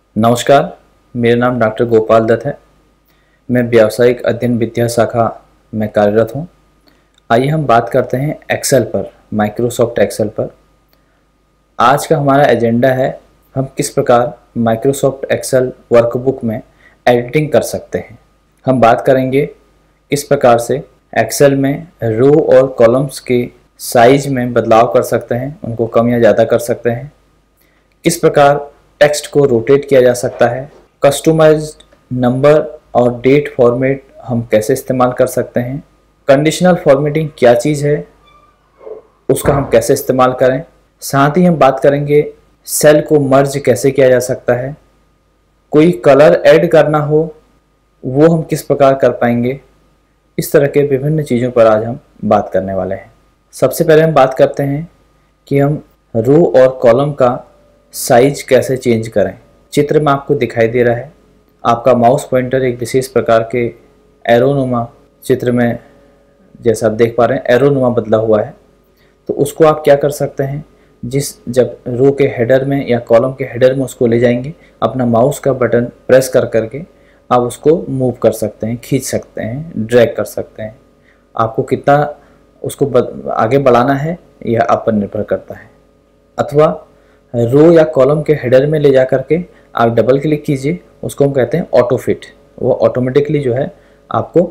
नमस्कार, मेरा नाम डॉक्टर गोपाल दत्त है। मैं व्यावसायिक अध्ययन विद्या शाखा में कार्यरत हूँ। आइए हम बात करते हैं एक्सेल पर, माइक्रोसॉफ्ट एक्सेल पर। आज का हमारा एजेंडा है हम किस प्रकार माइक्रोसॉफ्ट एक्सेल वर्कबुक में एडिटिंग कर सकते हैं। हम बात करेंगे किस प्रकार से एक्सेल में रो और कॉलम्स के साइज में बदलाव कर सकते हैं, उनको कम या ज़्यादा कर सकते हैं। किस प्रकार टेक्स्ट को रोटेट किया जा सकता है। कस्टमाइज्ड नंबर और डेट फॉर्मेट हम कैसे इस्तेमाल कर सकते हैं। कंडीशनल फॉर्मेटिंग क्या चीज़ है, उसका हम कैसे इस्तेमाल करें। साथ ही हम बात करेंगे सेल को मर्ज कैसे किया जा सकता है। कोई कलर ऐड करना हो वो हम किस प्रकार कर पाएंगे। इस तरह के विभिन्न चीज़ों पर आज हम बात करने वाले हैं। सबसे पहले हम बात करते हैं कि हम रो और कॉलम का साइज कैसे चेंज करें। चित्र में आपको दिखाई दे रहा है, आपका माउस पॉइंटर एक विशेष प्रकार के एरोनुमा चित्र में, जैसा आप देख पा रहे हैं, एरोनुमा बदला हुआ है। तो उसको आप क्या कर सकते हैं, जब रो के हेडर में या कॉलम के हेडर में उसको ले जाएंगे, अपना माउस का बटन प्रेस कर करके आप उसको मूव कर सकते हैं, खींच सकते हैं, ड्रैग कर सकते हैं। आपको कितना उसको आगे बढ़ाना है यह आप पर निर्भर करता है। अथवा रो या कॉलम के हेडर में ले जा करके आप डबल क्लिक कीजिए, उसको हम कहते हैं ऑटो फिट। वो ऑटोमेटिकली जो है आपको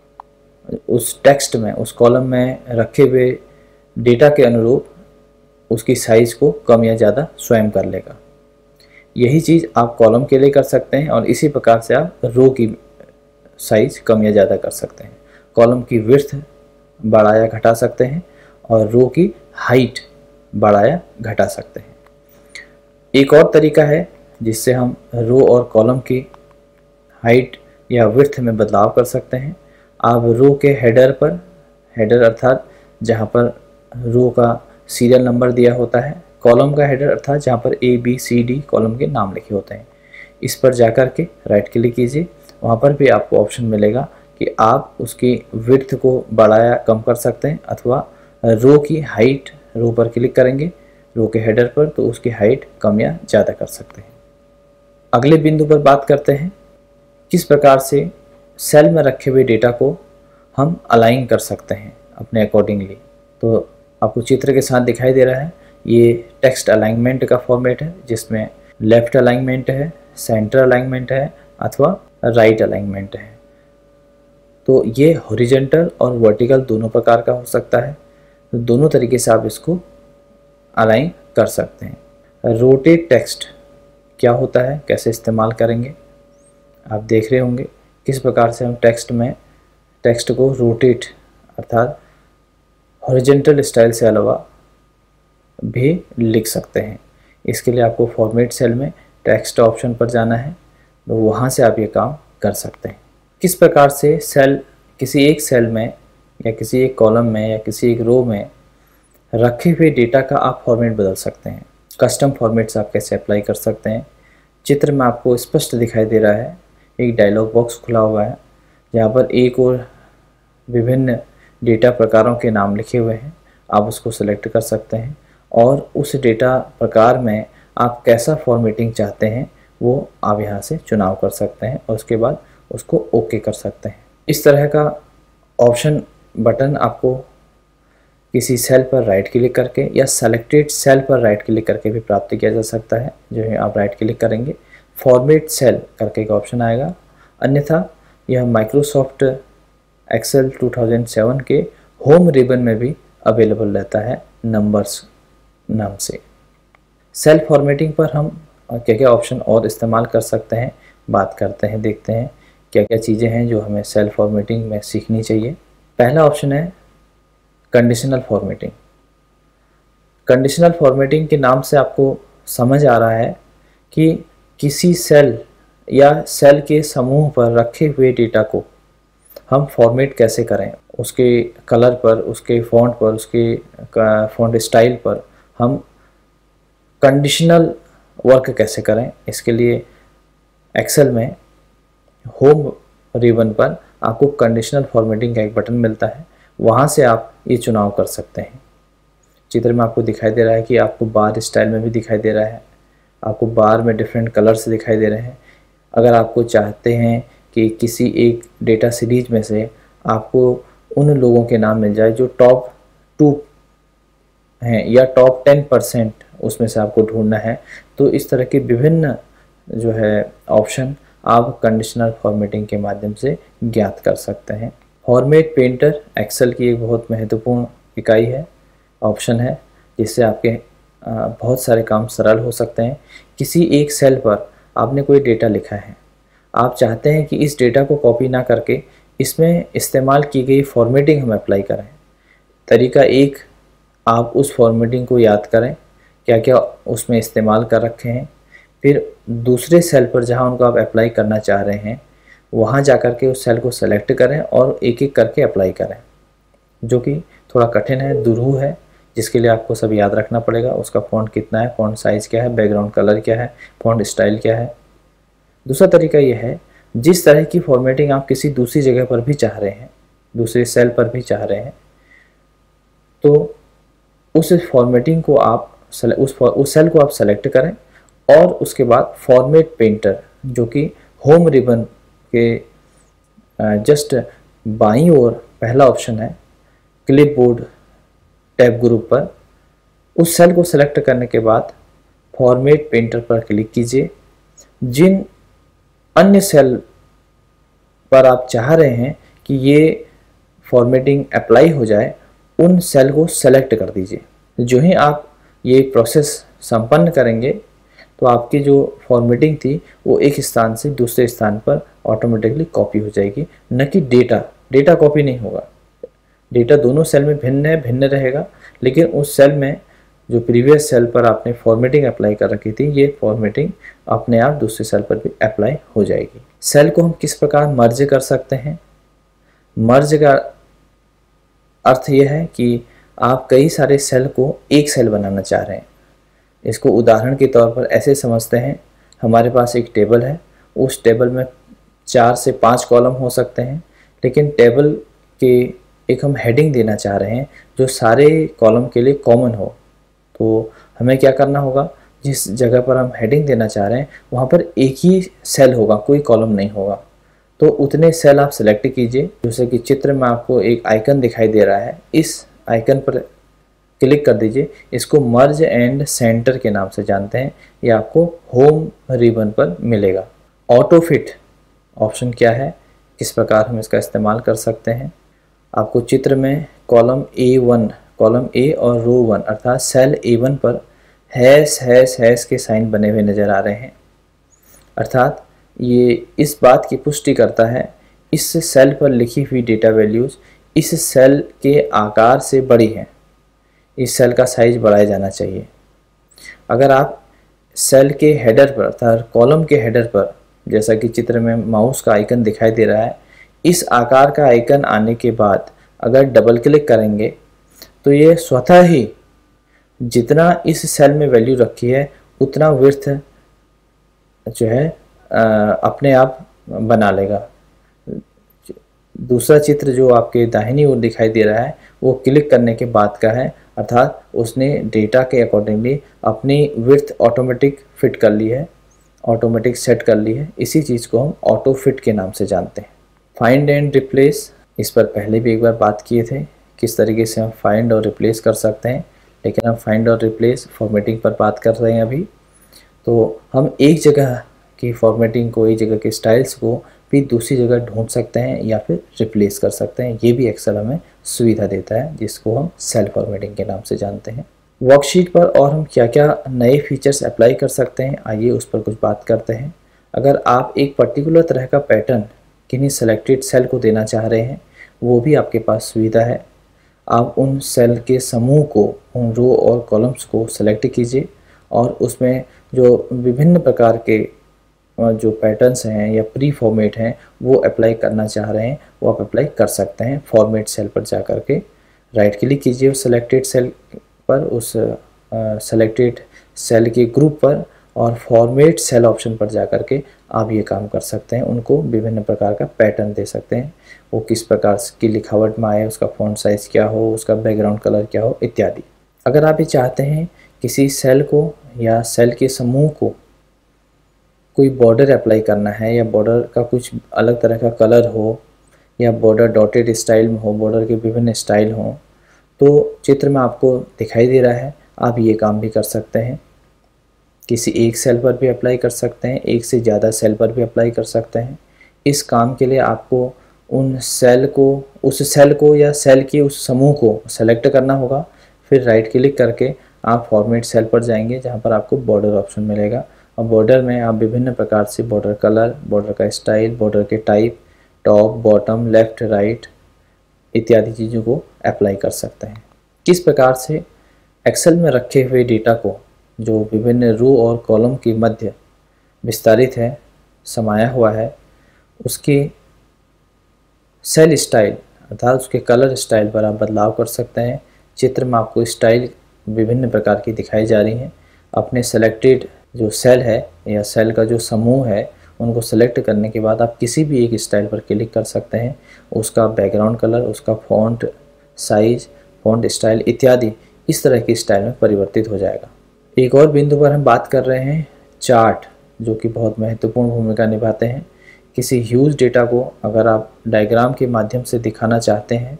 उस टेक्स्ट में, उस कॉलम में रखे हुए डेटा के अनुरूप उसकी साइज को कम या ज़्यादा स्वयं कर लेगा। यही चीज़ आप कॉलम के लिए कर सकते हैं और इसी प्रकार से आप रो की साइज कम या ज़्यादा कर सकते हैं। कॉलम की विड्थ बढ़ाया घटा सकते हैं और रो की हाइट बढ़ाया घटा सकते हैं। एक और तरीका है जिससे हम रो और कॉलम की हाइट या विड्थ में बदलाव कर सकते हैं। आप रो के हेडर पर, हेडर अर्थात जहाँ पर रो का सीरियल नंबर दिया होता है, कॉलम का हेडर अर्थात जहाँ पर ABCD कॉलम के नाम लिखे होते हैं, इस पर जाकर के राइट क्लिक कीजिए। वहाँ पर भी आपको ऑप्शन मिलेगा कि आप उसकी विड्थ को बढ़ाया कम कर सकते हैं, अथवा रो की हाइट, रो पर क्लिक करेंगे रो के हेडर पर तो उसकी हाइट कम या ज़्यादा कर सकते हैं। अगले बिंदु पर बात करते हैं किस प्रकार से सेल में रखे हुए डेटा को हम अलाइन कर सकते हैं अपने अकॉर्डिंगली। तो आपको चित्र के साथ दिखाई दे रहा है, ये टेक्स्ट अलाइनमेंट का फॉर्मेट है जिसमें लेफ्ट अलाइनमेंट है, सेंटर अलाइनमेंट है अथवा राइट अलाइनमेंट है। तो ये हॉरिजॉन्टल और वर्टिकल दोनों प्रकार का हो सकता है। तो दोनों तरीके से आप इसको अलाइन कर सकते हैं। रोटेट टेक्स्ट क्या होता है, कैसे इस्तेमाल करेंगे, आप देख रहे होंगे किस प्रकार से हम टेक्स्ट को रोटेट अर्थात हॉरिजॉन्टल स्टाइल से अलावा भी लिख सकते हैं। इसके लिए आपको फॉर्मेट सेल में टेक्स्ट ऑप्शन पर जाना है, तो वहाँ से आप ये काम कर सकते हैं। किस प्रकार से सेल, किसी एक सेल में या किसी एक कॉलम में या किसी एक रो में रखे हुए डेटा का आप फॉर्मेट बदल सकते हैं। कस्टम फॉर्मेट्स आप कैसे अप्लाई कर सकते हैं। चित्र में आपको स्पष्ट दिखाई दे रहा है, एक डायलॉग बॉक्स खुला हुआ है जहाँ पर एक और विभिन्न डेटा प्रकारों के नाम लिखे हुए हैं। आप उसको सेलेक्ट कर सकते हैं और उस डेटा प्रकार में आप कैसा फॉर्मेटिंग चाहते हैं वो आप यहाँ से चुनाव कर सकते हैं और उसके बाद उसको ओके कर सकते हैं। इस तरह का ऑप्शन बटन आपको किसी सेल पर राइट क्लिक करके या सेलेक्टेड सेल पर राइट क्लिक करके भी प्राप्त किया जा सकता है। जो है आप राइट क्लिक करेंगे, फॉर्मेट सेल करके एक ऑप्शन आएगा। अन्यथा यह माइक्रोसॉफ्ट एक्सेल 2007 के होम रिबन में भी अवेलेबल रहता है नंबर्स नाम से। सेल फॉर्मेटिंग पर हम क्या क्या ऑप्शन और इस्तेमाल कर सकते हैं बात करते हैं, देखते हैं क्या क्या चीज़ें हैं जो हमें सेल फॉर्मेटिंग में सीखनी चाहिए। पहला ऑप्शन है कंडीशनल फॉर्मेटिंग। कंडीशनल फॉर्मेटिंग के नाम से आपको समझ आ रहा है कि किसी सेल या सेल के समूह पर रखे हुए डेटा को हम फॉर्मेट कैसे करें, उसके कलर पर, उसके फ़ॉन्ट पर, उसके फ़ॉन्ट स्टाइल पर हम कंडीशनल वर्क कैसे करें। इसके लिए एक्सेल में होम रिबन पर आपको कंडीशनल फॉर्मेटिंग का एक बटन मिलता है, वहाँ से आप ये चुनाव कर सकते हैं। चित्र में आपको दिखाई दे रहा है कि आपको बार स्टाइल में भी दिखाई दे रहा है। आपको बार में डिफरेंट कलर्स दिखाई दे रहे हैं। अगर आपको चाहते हैं कि किसी एक डेटा सीरीज में से आपको उन लोगों के नाम मिल जाए जो टॉप 2 हैं या टॉप 10% उसमें से आपको ढूंढना है, तो इस तरह के विभिन्न जो है ऑप्शन आप कंडीशनल फॉर्मेटिंग के माध्यम से ज्ञात कर सकते हैं। फॉर्मेट पेंटर एक्सेल की एक बहुत महत्वपूर्ण इकाई है, ऑप्शन है, जिससे आपके बहुत सारे काम सरल हो सकते हैं। किसी एक सेल पर आपने कोई डेटा लिखा है, आप चाहते हैं कि इस डेटा को कॉपी ना करके इसमें इस्तेमाल की गई फॉर्मेटिंग हम अप्लाई करें। तरीका एक, आप उस फॉर्मेटिंग को याद करें, क्या क्या उसमें इस्तेमाल कर रखे हैं। फिर दूसरे सेल पर जहां उनको आप अप्लाई करना चाह रहे हैं वहां जाकर के उस सेल को सेलेक्ट करें और एक एक करके अप्लाई करें, जो कि थोड़ा कठिन है, दुरूह है, जिसके लिए आपको सब याद रखना पड़ेगा। उसका फ़ॉन्ट कितना है, फ़ॉन्ट साइज़ क्या है, बैकग्राउंड कलर क्या है, फ़ॉन्ट स्टाइल क्या है। दूसरा तरीका यह है, जिस तरह की फॉर्मेटिंग आप किसी दूसरी जगह पर भी चाह रहे हैं, दूसरे सेल पर भी चाह रहे हैं, तो उस फॉर्मेटिंग को आप उस सेल को आप सेलेक्ट करें और उसके बाद फॉर्मेट पेंटर, जो कि होम रिबन के जस्ट बाईं ओर पहला ऑप्शन है, क्लिपबोर्ड टैब ग्रुप पर, उस सेल को सेलेक्ट करने के बाद फॉर्मेट पेंटर पर क्लिक कीजिए। जिन अन्य सेल पर आप चाह रहे हैं कि ये फॉर्मेटिंग अप्लाई हो जाए, उन सेल को सेलेक्ट कर दीजिए। जो ही आप ये प्रोसेस संपन्न करेंगे तो आपकी जो फॉर्मेटिंग थी वो एक स्थान से दूसरे स्थान पर ऑटोमेटिकली कॉपी हो जाएगी, न कि डेटा कॉपी नहीं होगा। डेटा दोनों सेल में भिन्न रहेगा, लेकिन उस सेल में जो प्रीवियस सेल पर आपने फॉर्मेटिंग अप्लाई कर रखी थी, ये फॉर्मेटिंग अपने आप दूसरे सेल पर भी अप्लाई हो जाएगी। सेल को हम किस प्रकार मर्ज कर सकते हैं? मर्ज का अर्थ यह है कि आप कई सारे सेल को एक सेल बनाना चाह रहे हैं। इसको उदाहरण के तौर पर ऐसे समझते हैं, हमारे पास एक टेबल है, उस टेबल में 4 से 5 कॉलम हो सकते हैं, लेकिन टेबल के एक हम हेडिंग देना चाह रहे हैं जो सारे कॉलम के लिए कॉमन हो। तो हमें क्या करना होगा, जिस जगह पर हम हेडिंग देना चाह रहे हैं वहाँ पर एक ही सेल होगा, कोई कॉलम नहीं होगा। तो उतने सेल आप सेलेक्ट कीजिए। जैसे कि चित्र में आपको एक आइकन दिखाई दे रहा है, इस आइकन पर क्लिक कर दीजिए। इसको मर्ज एंड सेंटर के नाम से जानते हैं। ये आपको होम रिबन पर मिलेगा। ऑटो फिट ऑप्शन क्या है, किस प्रकार हम इसका इस्तेमाल कर सकते हैं? आपको चित्र में कॉलम A1, कॉलम A और रो 1 अर्थात सेल A1 पर हैश के साइन बने हुए नज़र आ रहे हैं। अर्थात ये इस बात की पुष्टि करता है इस सेल पर लिखी हुई डेटा वैल्यूज़ इस सेल के आकार से बड़ी हैं, इस सेल का साइज बढ़ाया जाना चाहिए। अगर आप सेल के हेडर पर अर्थात कॉलम के हेडर पर, जैसा कि चित्र में माउस का आइकन दिखाई दे रहा है, इस आकार का आइकन आने के बाद अगर डबल क्लिक करेंगे तो ये स्वतः ही जितना इस सेल में वैल्यू रखी है उतना विड्थ जो है अपने आप बना लेगा। दूसरा चित्र जो आपके दाहिनी ओर दिखाई दे रहा है वो क्लिक करने के बाद का है, अर्थात उसने डेटा के अकॉर्डिंगली अपनी विड्थ ऑटोमेटिक फिट कर ली है, ऑटोमेटिक सेट कर ली है। इसी चीज़ को हम ऑटो फिट के नाम से जानते हैं। फाइंड एंड रिप्लेस, इस पर पहले भी एक बार बात किए थे, किस तरीके से हम फाइंड और रिप्लेस कर सकते हैं, लेकिन हम फाइंड और रिप्लेस फॉर्मेटिंग पर बात कर रहे हैं अभी। तो हम एक जगह की फॉर्मेटिंग को, एक जगह के स्टाइल्स को भी दूसरी जगह ढूंढ सकते हैं या फिर रिप्लेस कर सकते हैं। ये भी एक्सेल हमें सुविधा देता है, जिसको हम सेल फॉर्मेटिंग के नाम से जानते हैं। वर्कशीट पर और हम क्या क्या नए फीचर्स अप्लाई कर सकते हैं, आइए उस पर कुछ बात करते हैं। अगर आप एक पर्टिकुलर तरह का पैटर्न किन्हीं सेलेक्टेड सेल को देना चाह रहे हैं, वो भी आपके पास सुविधा है। आप उन सेल के समूह को, उन रो और कॉलम्स को सेलेक्ट कीजिए और उसमें जो विभिन्न प्रकार के जो पैटर्न्स हैं या प्री फॉर्मेट हैं वो अप्लाई करना चाह रहे हैं, वो आप अप्लाई कर सकते हैं। फॉर्मेट सेल पर जा कर के राइट क्लिक कीजिए उस सेलेक्टेड सेल पर, उस सेलेक्टेड सेल के ग्रुप पर, और फॉर्मेट सेल ऑप्शन पर जा कर के आप ये काम कर सकते हैं। उनको विभिन्न प्रकार का पैटर्न दे सकते हैं, वो किस प्रकार की लिखावट में आए, उसका फॉन्ट साइज़ क्या हो, उसका बैकग्राउंड कलर क्या हो, इत्यादि। अगर आप ये चाहते हैं किसी सेल को या सेल के समूह को कोई बॉर्डर अप्लाई करना है या बॉर्डर का कुछ अलग तरह का कलर हो या बॉर्डर डॉटेड स्टाइल में हो, बॉर्डर के विभिन्न स्टाइल हों, तो चित्र में आपको दिखाई दे रहा है, आप ये काम भी कर सकते हैं। किसी एक सेल पर भी अप्लाई कर सकते हैं, एक से ज़्यादा सेल पर भी अप्लाई कर सकते हैं। इस काम के लिए आपको उस सेल को या सेल के उस समूह को सेलेक्ट करना होगा। फिर राइट क्लिक करके आप फॉर्मेट सेल पर जाएंगे, जहां पर आपको बॉर्डर ऑप्शन मिलेगा और बॉर्डर में आप विभिन्न प्रकार से बॉर्डर कलर, बॉर्डर का स्टाइल, बॉर्डर के type, top, bottom, left, right इत्यादि चीज़ों को अप्लाई कर सकते हैं। किस प्रकार से एक्सेल में रखे हुए डेटा को, जो विभिन्न रो और कॉलम के मध्य विस्तारित है, समाया हुआ है, उसके सेल स्टाइल अर्थात उसके कलर स्टाइल पर आप बदलाव कर सकते हैं। चित्र में आपको स्टाइल विभिन्न प्रकार की दिखाई जा रही हैं। अपने सेलेक्टेड जो सेल है या सेल का जो समूह है, उनको सेलेक्ट करने के बाद आप किसी भी एक स्टाइल पर क्लिक कर सकते हैं। उसका बैकग्राउंड कलर, उसका फॉन्ट साइज, फॉन्ट स्टाइल इत्यादि इस तरह की स्टाइल में परिवर्तित हो जाएगा। एक और बिंदु पर हम बात कर रहे हैं चार्ट, जो कि बहुत महत्वपूर्ण भूमिका निभाते हैं। किसी ह्यूज डेटा को अगर आप डायग्राम के माध्यम से दिखाना चाहते हैं,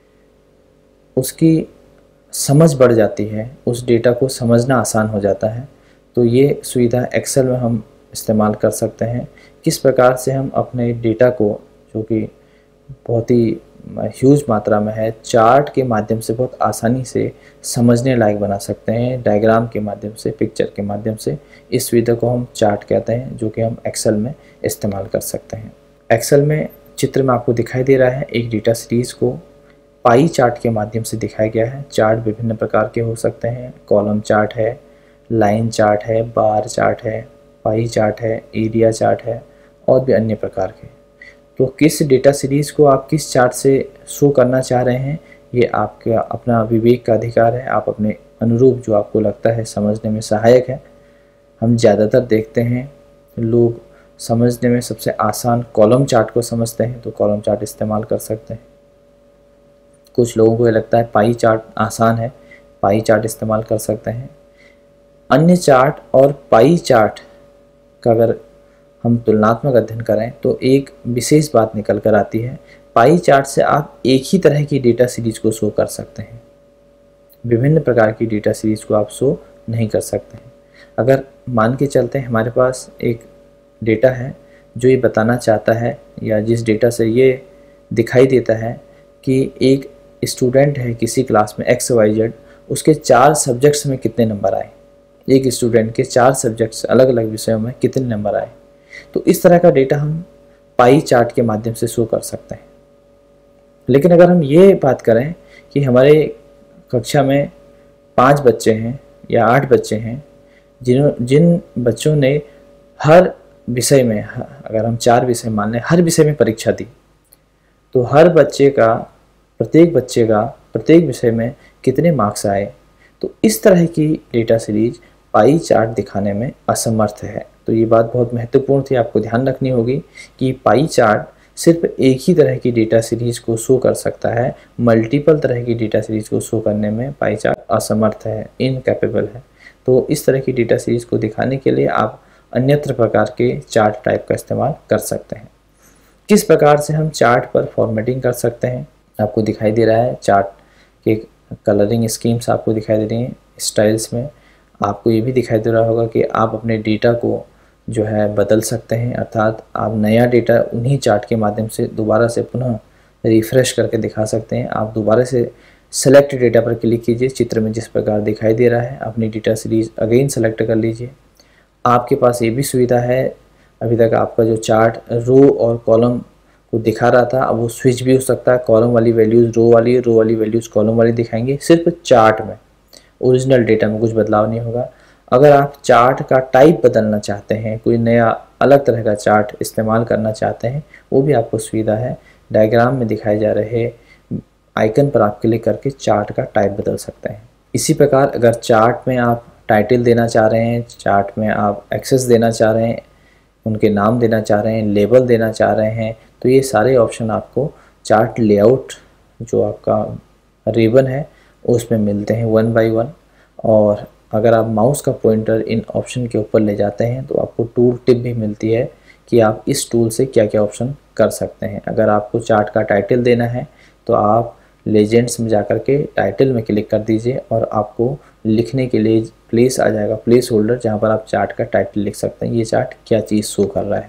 उसकी समझ बढ़ जाती है, उस डेटा को समझना आसान हो जाता है। तो ये सुविधा एक्सेल में हम इस्तेमाल कर सकते हैं। किस प्रकार से हम अपने डेटा को, जो कि बहुत ही ह्यूज मात्रा में है, चार्ट के माध्यम से बहुत आसानी से समझने लायक बना सकते हैं, डायग्राम के माध्यम से, पिक्चर के माध्यम से। इस सुविधा को हम चार्ट कहते हैं, जो कि हम एक्सेल में इस्तेमाल कर सकते हैं। एक्सेल में चित्र में आपको दिखाई दे रहा है एक डेटा सीरीज़ को पाई चार्ट के माध्यम से दिखाया गया है। चार्ट विभिन्न प्रकार के हो सकते हैं, कॉलम चार्ट है, लाइन चार्ट है, बार चार्ट है, पाई चार्ट है, एरिया चार्ट है और भी अन्य प्रकार के। तो किस डेटा सीरीज़ को आप किस चार्ट से शो करना चाह रहे हैं, ये आपका अपना विवेक का अधिकार है। आप अपने अनुरूप जो आपको लगता है समझने में सहायक है। हम ज़्यादातर देखते हैं लोग समझने में सबसे आसान कॉलम चार्ट को समझते हैं, तो कॉलम चार्ट इस्तेमाल कर सकते हैं। कुछ लोगों को ये लगता है पाई चार्ट आसान है, पाई चार्ट इस्तेमाल कर सकते हैं। अन्य चार्ट और पाई चार्ट का अगर हम तुलनात्मक अध्ययन करें तो एक विशेष बात निकल कर आती है। पाई चार्ट से आप एक ही तरह की डेटा सीरीज को शो कर सकते हैं, विभिन्न प्रकार की डेटा सीरीज को आप शो नहीं कर सकते हैं। अगर मान के चलते हैं हमारे पास एक डेटा है जो ये बताना चाहता है, या जिस डेटा से ये दिखाई देता है कि एक स्टूडेंट है किसी क्लास में XYZ, उसके 4 सब्जेक्ट्स में कितने नंबर आए, एक स्टूडेंट के 4 सब्जेक्ट्स अलग अलग विषयों में कितने नंबर आए। तो इस तरह का डेटा हम पाई चार्ट के माध्यम से शो कर सकते हैं। लेकिन अगर हम ये बात करें कि हमारे कक्षा में 5 बच्चे हैं या 8 बच्चे हैं, जिन बच्चों ने हर विषय में, अगर हम 4 विषय मान लें, हर विषय में परीक्षा दी, तो हर बच्चे का, प्रत्येक विषय में कितने मार्क्स आए, तो इस तरह की डेटा सीरीज पाई चार्ट दिखाने में असमर्थ है। तो ये बात बहुत महत्वपूर्ण थी, आपको ध्यान रखनी होगी कि पाई चार्ट सिर्फ एक ही तरह की डेटा सीरीज को शो कर सकता है, मल्टीपल तरह की डेटा सीरीज को शो करने में पाई चार्ट असमर्थ है, इनकैपेबल है। तो इस तरह की डेटा सीरीज को दिखाने के लिए आप अन्यत्र प्रकार के चार्ट टाइप का इस्तेमाल कर सकते हैं। किस प्रकार से हम चार्ट पर फॉर्मेटिंग कर सकते हैं, आपको दिखाई दे रहा है। चार्ट के कलरिंग स्कीम्स आपको दिखाई दे रही हैं। स्टाइल्स में आपको ये भी दिखाई दे रहा होगा कि आप अपने डेटा को जो है बदल सकते हैं, अर्थात आप नया डेटा उन्हीं चार्ट के माध्यम से दोबारा से पुनः रिफ़्रेश करके दिखा सकते हैं। आप दोबारा से सेलेक्ट डेटा पर क्लिक कीजिए, चित्र में जिस प्रकार दिखाई दे रहा है अपनी डेटा सीरीज अगेन सेलेक्ट कर लीजिए। आपके पास ये भी सुविधा है, अभी तक आपका जो चार्ट रो और कॉलम को दिखा रहा था, अब वो स्विच भी हो सकता है। कॉलम वाली वैल्यूज़ रो वाली वैल्यूज़ कॉलम वाली दिखाएंगे, सिर्फ चार्ट में, ओरिजिनल डेटा में कुछ बदलाव नहीं होगा। अगर आप चार्ट का टाइप बदलना चाहते हैं, कोई नया अलग तरह का चार्ट इस्तेमाल करना चाहते हैं, वो भी आपको सुविधा है। डायग्राम में दिखाए जा रहे आइकन पर आप क्लिक करके चार्ट का टाइप बदल सकते हैं। इसी प्रकार अगर चार्ट में आप टाइटल देना चाह रहे हैं, चार्ट में आप एक्सेस देना चाह रहे हैं, उनके नाम देना चाह रहे हैं, लेबल देना चाह रहे हैं, तो ये सारे ऑप्शन आपको चार्ट लेआउट जो आपका रिबन है उसमें मिलते हैं 1 बाय 1। और अगर आप माउस का पॉइंटर इन ऑप्शन के ऊपर ले जाते हैं तो आपको टूल टिप भी मिलती है कि आप इस टूल से क्या क्या ऑप्शन कर सकते हैं। अगर आपको चार्ट का टाइटल देना है तो आप लेजेंड्स में जाकर के टाइटल में क्लिक कर दीजिए और आपको लिखने के लिए प्लेस आ जाएगा, प्लेस होल्डर, जहाँ पर आप चार्ट का टाइटल लिख सकते हैं, ये चार्ट क्या चीज़ शो कर रहा है।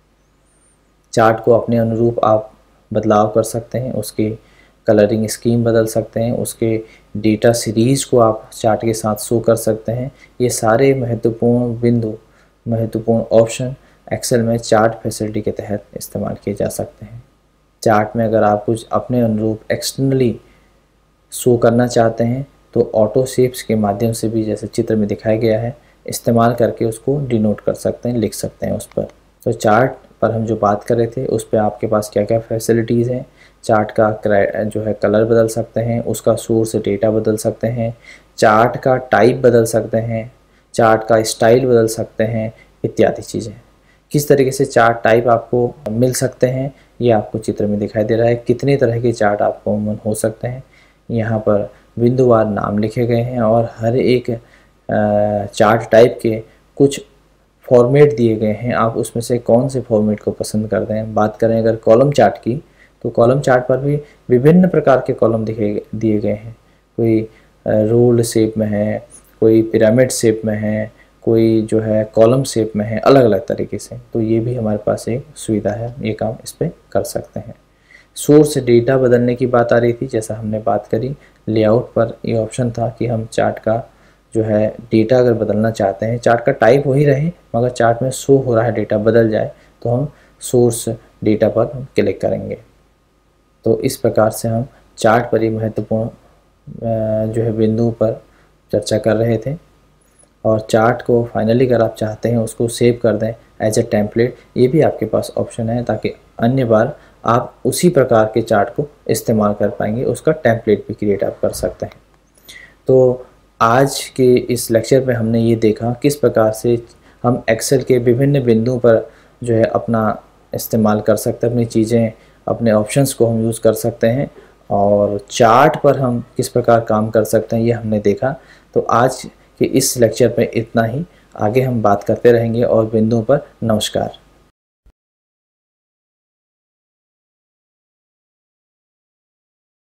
चार्ट को अपने अनुरूप आप बदलाव कर सकते हैं, उसके कलरिंग स्कीम बदल सकते हैं, उसके डेटा सीरीज़ को आप चार्ट के साथ शो कर सकते हैं। ये सारे महत्वपूर्ण बिंदु, महत्वपूर्ण ऑप्शन एक्सेल में चार्ट फैसिलिटी के तहत इस्तेमाल किए जा सकते हैं। चार्ट में अगर आप कुछ अपने अनुरूप एक्सटर्नली शो करना चाहते हैं तो ऑटो शेप्स के माध्यम से भी, जैसे चित्र में दिखाया गया है, इस्तेमाल करके उसको डिनोट कर सकते हैं, लिख सकते हैं उस पर। तो चार्ट पर हम जो बात कर रहे थे उस पर आपके पास क्या क्या फैसिलिटीज़ हैं। चार्ट का जो है कलर बदल सकते हैं, उसका सोर्स डेटा बदल सकते हैं, चार्ट का टाइप बदल सकते हैं, चार्ट का स्टाइल बदल सकते हैं, इत्यादि चीज़ें। किस तरीके से चार्ट टाइप आपको मिल सकते हैं ये आपको चित्र में दिखाई दे रहा है। कितने तरह के चार्ट आपको अमूमन हो सकते हैं, यहाँ पर बिंदुवार नाम लिखे गए हैं और हर एक चार्ट टाइप के कुछ फॉर्मेट दिए गए हैं। आप उसमें से कौन से फॉर्मेट को पसंद करते हैं। बात करें अगर कॉलम चार्ट की तो कॉलम चार्ट पर भी विभिन्न प्रकार के कॉलम दिए गए हैं। कोई रोल शेप में है, कोई पिरामिड शेप में है, कोई जो है कॉलम शेप में है, अलग अलग तरीके से। तो ये भी हमारे पास एक सुविधा है, ये काम इस पर कर सकते हैं। सोर्स डेटा बदलने की बात आ रही थी, जैसा हमने बात करी। लेआउट पर ये ऑप्शन था कि हम चार्ट का जो है डेटा अगर बदलना चाहते हैं, चार्ट का टाइप वही रहे मगर चार्ट में शो हो रहा है डेटा बदल जाए, तो हम सोर्स डेटा पर क्लिक करेंगे। तो इस प्रकार से हम चार्ट पर ही महत्वपूर्ण जो है बिंदु पर चर्चा कर रहे थे। और चार्ट को फाइनली अगर आप चाहते हैं उसको सेव कर दें एज ए टेम्पलेट, ये भी आपके पास ऑप्शन है, ताकि अन्य बार आप उसी प्रकार के चार्ट को इस्तेमाल कर पाएंगे, उसका टेम्पलेट भी क्रिएट आप कर सकते हैं। तो आज के इस लेक्चर में हमने ये देखा किस प्रकार से हम एक्सेल के विभिन्न बिंदुओं पर जो है अपना इस्तेमाल कर सकते हैं, अपनी चीज़ें, अपने ऑप्शंस को हम यूज़ कर सकते हैं और चार्ट पर हम किस प्रकार काम कर सकते हैं, ये हमने देखा। तो आज कि इस लेक्चर में इतना ही। आगे हम बात करते रहेंगे और बिंदुओं पर। नमस्कार।